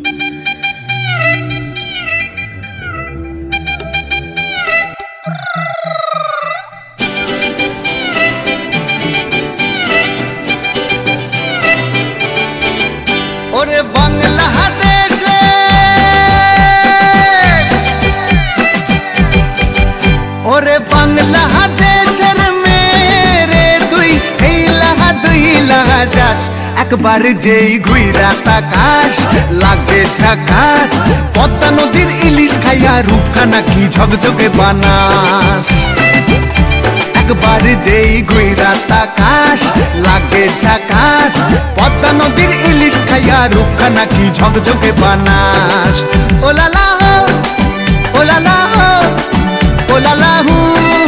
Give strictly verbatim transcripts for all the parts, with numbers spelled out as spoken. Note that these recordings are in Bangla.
ওরে বাংলাদেশে ওরে বাংলাদেশের মেরে তুই এই লাহা দুই লাহা যাস একবার যেই ঘুইরা তাকাস লাগে ঝাকাস পদ্মা নদীর ইলিশ খাইয়া রূপখানা কি ঝকঝকে বানাস একবার যেই ঘুইরা তাকাস লাগে ঝাকাস পদ্মা নদীর ইলিশ খাইয়া রূপখানা কি ঝকঝকে বানাস ওলালা হো ওলালা হো ওলালা হু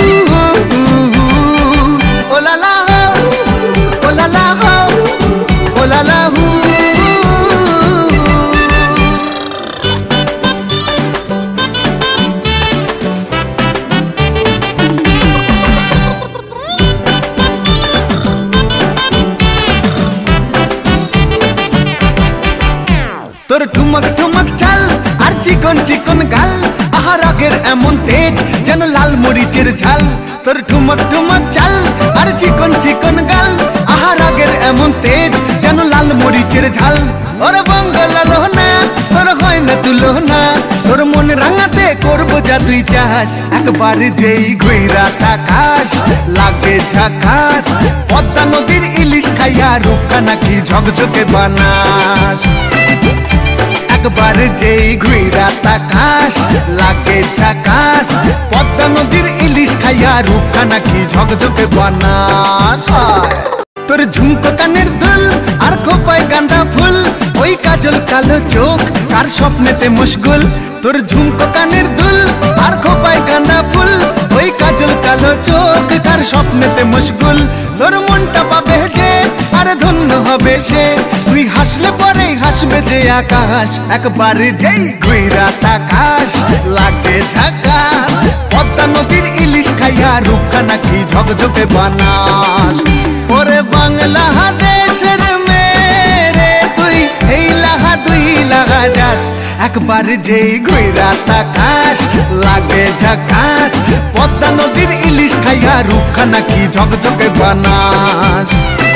ওলালা হো ওলালা হো ওলালা হু তোর ঠুমক ঠুমক চাল আর চিকন চিকন গাল আহার আগের এমন তেজ যেন লাল মরিচের ঝাল তোর ঠুমক ঠুমক চাল আর চিকন চিকন গাল আহার আগের এমন তেজ যেন লাল মরিচের ঝাল ওরে বঙ্গলা লোহনা তোর হয় না তুলনা তোর মন রাঙাতে করবো যা তুই চাস একবার যেই ঘুইরা তাকাস লাগে ঝাকাস পদ্মা নদীর ইলিশ খাইয়া রূপখানা কি ঝকঝকে বানাস একবার যেই ঘুইরা তাকাস লাগে ঝাকাস পদ্মা নদীর ইলিশ খাইয়া রূপখানা কি ঝকঝকে বানাস তোর ঝুমকো কানের দুল আর খোপায় গাঁদা ফুল ওই কাজল কালো চোখ কার স্বপ্নেতে মশগুল তোর ঝুমকো কানের দুল আর খোপায় গাঁদা ফুল ওই কাজল কালো চোখ কার স্বপ্নেতে মশগুল তোর মনটা পাবে যে আর ধন্য হবে সে তুই হাসলে পরে হাসবে যে আকাশ একবার যেই ঘুইরা তাকাস লাগে ঝাকাস পদ্মা নদীর ইলিশ খাইয়া রূপখানা কি ঝকঝকে বানাস ওরে বাংলাদেশের মেরে তুই এই লাহা দুই লাহা যাস একবার যেই ঘুইরা তাকাস লাগে ঝাকাস পদ্মা নদীর ইলিশ খাইয়া রূপখানা কি ঝকঝকে বানাস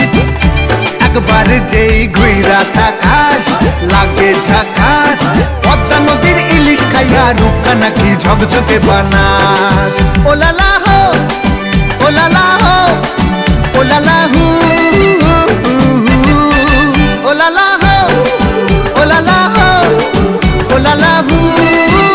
একবার যেই ঘুইরা তাকাস লাগে ঝাকাস পদ্মা নদীর ইলিশ খাইয়া রূপখানা কি ঝকঝকে বানাস ওলালা হো ওলালা হো ওলালা হু ওলালা হো ওলালা হো ওলালা হু